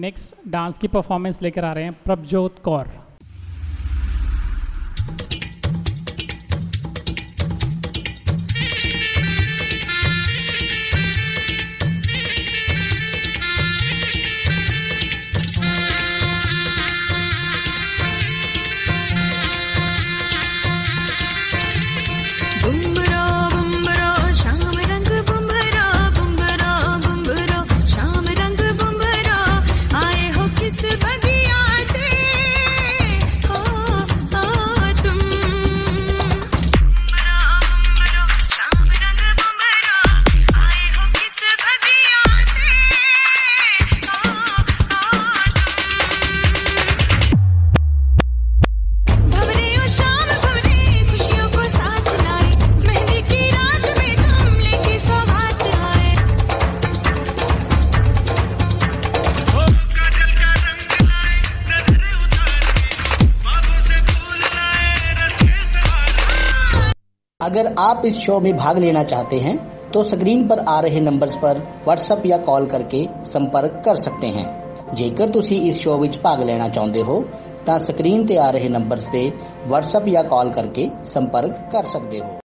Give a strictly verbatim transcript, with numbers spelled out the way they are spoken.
Next dance की performance लेकर आ रहे हैं प्रभजोत कौर। अगर आप इस शो में भाग लेना चाहते हैं तो स्क्रीन पर आ रहे नंबर्स पर व्हाट्सएप या कॉल करके संपर्क कर सकते हैं। जेकर ਤੁਸੀਂ इस शो ਵਿੱਚ भाग लेना चाहते हो ਤਾਂ स्क्रीन ਤੇ आ रहे नंबर्स ਤੇ व्हाट्सएप या कॉल करके संपर्क कर सकते हो।